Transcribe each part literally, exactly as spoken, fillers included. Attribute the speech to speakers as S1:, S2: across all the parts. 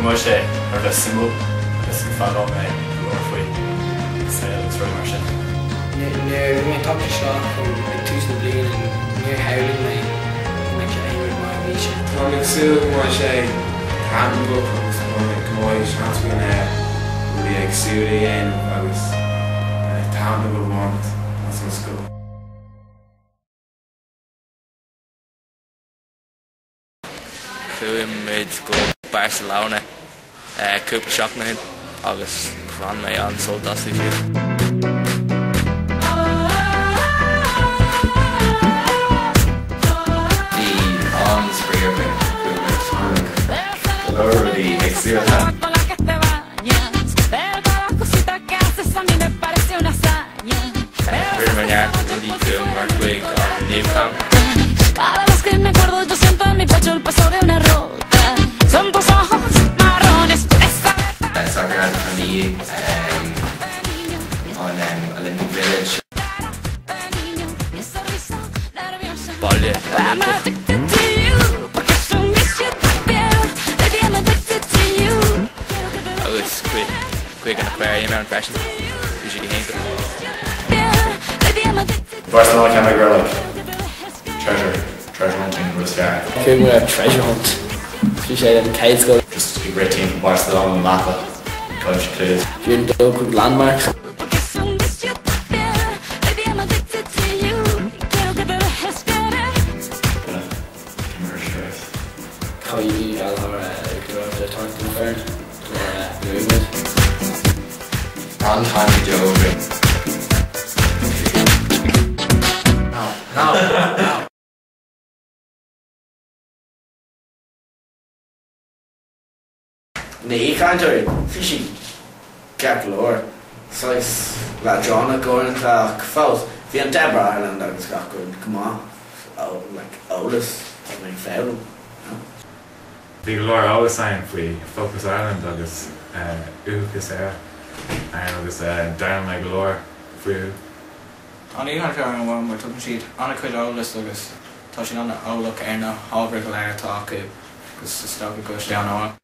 S1: mar sé ar bheith simú agus go fáil mé go faoi agus ru mar sin.
S2: Níor mé tapta seo chun túsna bliain níor hairlinn mé me éirí mar bhí sé.
S3: Tá agsú mar sé tan go agus gomáid seansúin bhí agsúla dhéanamh agus tan go bhhaint as an scoil.
S4: Fuim méid go Barcelona cúpla seach na hin agus bhain mé an soltasí fiú.
S5: Dí an spríomh Lordy exíocha.
S4: Fuir mar neart rudí fuim mar chuig an Newcam.
S6: Cada vez que me acuerdo yo siento en mi pecho el peso de una rota. Son tus ojos marrones, esa
S5: Sagrada Familia on Olympic Village.
S4: Baile.
S6: I'm addicted to you, porque son mis siete piel. Baby, I'm addicted to you.
S4: Agus chuig chuig an aquarium ar an freisin. Usually héint.
S6: Baby, I'm addicted.
S1: Barcelona can make like treasure, treasure hunting was fair.
S2: Fear me a treasure hunt. Bhí sé an céad go.
S1: Just a great team from Barcelona and Mata. Coach clues.
S2: Bhí an dó chuig landmark.
S6: Porque son mis siete piel. Baby, I'm addicted to you. Quiero que te dejes querer.
S1: Commercial.
S2: Caí gal ar go the Tartan Fair. Movement.
S5: On time to Joe.
S2: No, no, no. Ní cantar fishing cap lore. Sais la John going to Fous. Bhí an Deborah Ireland agus gach go come on. Oh, like Otis I mean fair.
S3: Bhí go leir álas saying faoi Focus Ireland agus úchas air agus dair me go leir faoi.
S7: An íon fear an bhhain mar tugann siad anna chuid álas agus tá sin anna álaach ar na hábhar go leir tá acu agus is sto go go an áin.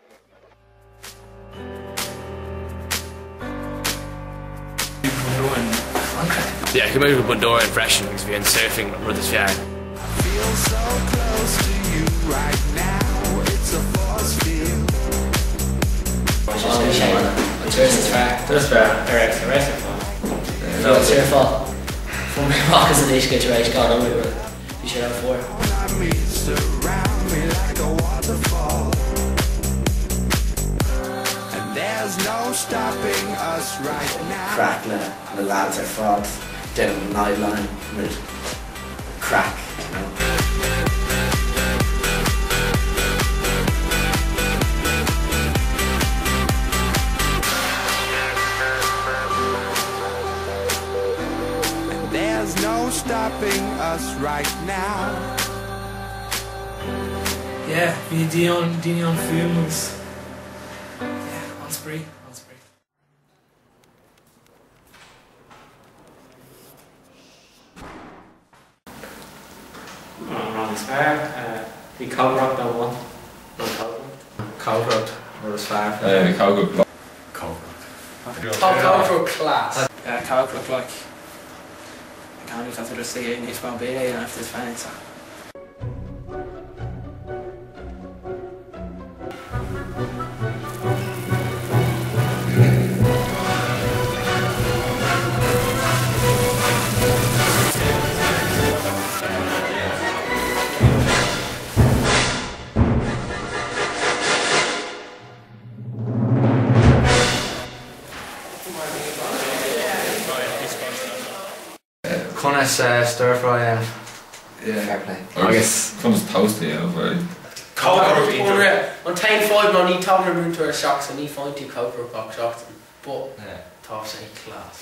S4: Yeah, come over to Bundora and freshen because we're surfing with this fair.
S8: Feel so close to you right now. It's a force field.
S2: Oh, shame on it. What's yours is fair?
S1: That's fair. Alright, the rest of fun.
S2: No, it's your fault. For me, walk is an issue to race God on me, but you should have four.
S8: I mean, surround me like a waterfall. And there's no stopping us right now.
S2: Crackling, the lads are frogs down the nightline with crack, you know.
S8: And there's no stopping us right now.
S7: Yeah, bhí Dion Dion Fumes. Yeah, on spree, on spree.
S9: Ron Spar, the Cowrock that one.
S7: Cowrock or Spar.
S5: Cowgirl.
S2: Top for class.
S7: Yeah, Cowrock like. I can't even just say it. It's about being after this fence.
S2: Conus uh, stir fry and
S5: Yeah.
S2: fair play.
S5: I guess comes toasty over.
S2: On time five, no need talking room to our shocks and need find two cover box shocks, but top say class.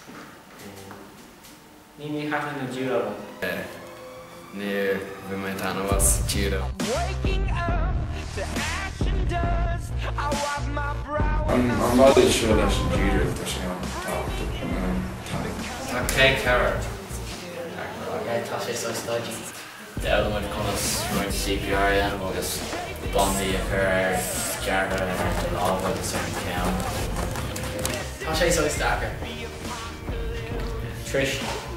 S9: Nini happened in judo.
S5: Near Vimentano was judo.
S8: Waking up to ash and dust. I wipe my brow.
S3: I'm I'm not really sure that should judo pushing on top of
S9: Okay, carrot.
S2: Yeah, top say so stodgy.
S4: The other one comes from C P R and agus Bondi occur
S1: Garda and all about the same count.
S10: Tá sé so stacker.
S9: Trish.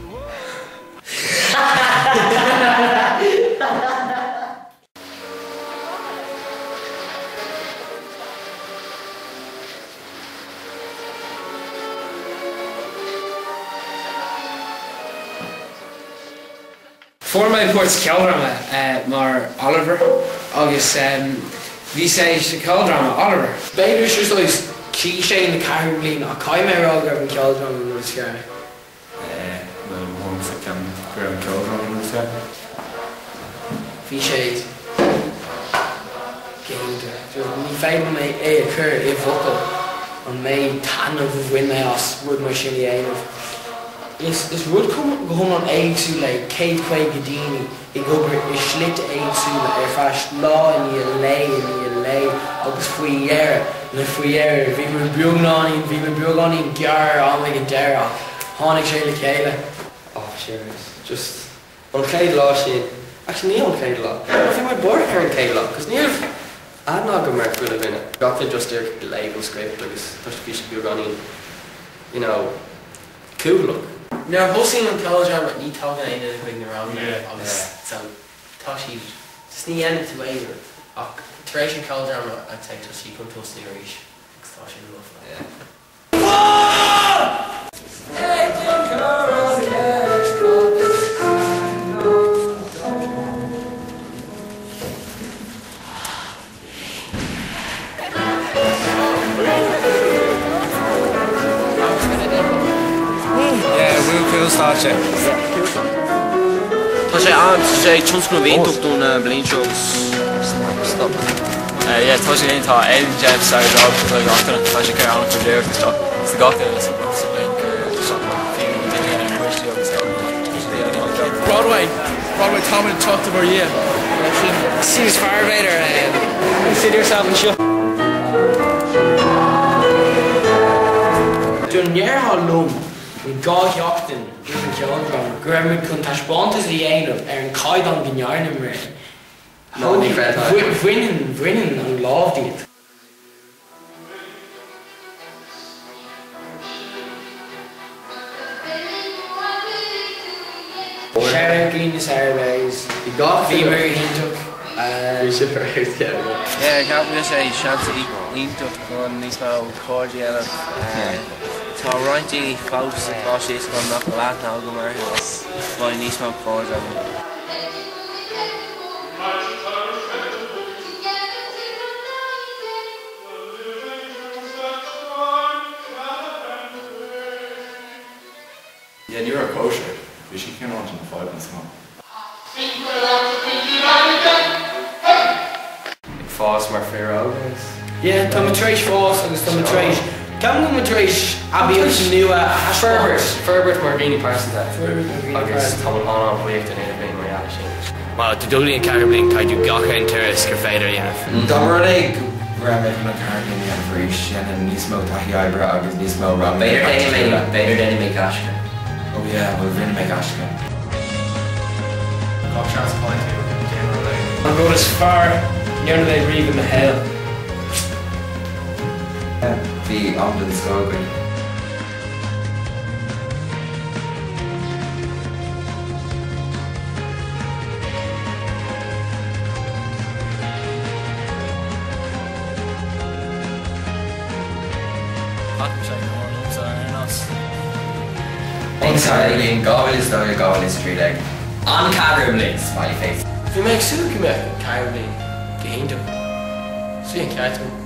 S10: Voor my ports keldrama uh, mar Oliver agus um, vi sé se keldrama Oliver. Beidir just like cliché in the Caribbean a caiimé águr an keldrama nó scar.
S1: Eh, well, one for can grab children with that.
S10: Bhí sé géinte. Ní féidir mé é a chur i bhocail an mé tanmh bhfuin mé as rud mar sin dhéanamh. Is is rud go hon an éagsú le céad chuig go daoine i gcobar is slit éagsúla ar feis lá in í lé in í lé agus faoi dhearr na faoi dhearr bhí mar beagnáí bhí mar beagnáí gearr an le an dearach tháinig sé le chéile.
S11: Oh, serious. Just on céad lá sin. Actually, ní an céad lá. Bhí mar bord ar an céad lá, cos níomh adná go mar fuil a bhine. Gachta just ar go label script agus tuis bhí sé beagnáí, you know, cool look.
S10: Now, hosting on Telegram, ní talking anything going around there. So, Tashi, just ní end to either. Och, Teration Telegram, I'd say Tashi could toast the Irish. Tashi love that.
S3: Tá sé an sé tionscnú bhíonach dúna blionseogus.
S4: Stop. Yeah, tá sé tá Aidan Jeff Sarah Dog tá gachtainna tá sé ceir anna chuir agus tá sa gachtainna sa blin
S12: Broadway, Broadway Tom and talked about you.
S10: Seems far better. Consider yourself in show. Dún nearthá lum i gá theachtain an ceoldrama gur mid chun taispeántas í dhéanamh ar an caid an gnearnim ré. Bhuineann bhuineann an lábhdaíad. Sharon Gleanis Airways. Bhí mar ionach.
S11: Bhí sé ar cead.
S3: Yeah, ceap go sé seansa ionach chun níos mó cóidí eile. Tá rointí fós a fáisís chun nach leat ná go mar bhá níos mó cóid eile.
S1: Yeah, you're a kosher. Bhí sí cin áit an five na sá.
S11: Ag fás mar fear ágas.
S10: Yeah, tá matréis fós agus tá matréis. Ceam go matréis abíocht nua a
S11: Ferbert, Ferbert mar Greenie Parsons a.
S10: agus
S11: tá an an bhuíocht in éidir bíon mar eala sin.
S4: Má tá dúlaí an Caribbean caiidú gacha an turas gur féidir dhéanamh.
S5: Dá mar é raibh na Caribbean an bhríos sin níos mó taithí oibre agus níos mó ram.
S11: Beidir déine mé gasca.
S5: Oh yeah, well rinne mé gasca.
S1: Gach seans pointú generally.
S10: an road is far near they breathe in the hell.
S5: Bhí amdan scógaí. Exciting, Gobble is the Gobble is street egg. On Caribbean, smiley face.
S10: If you make soup, you make Caribbean. Gained him. See you, Catherine.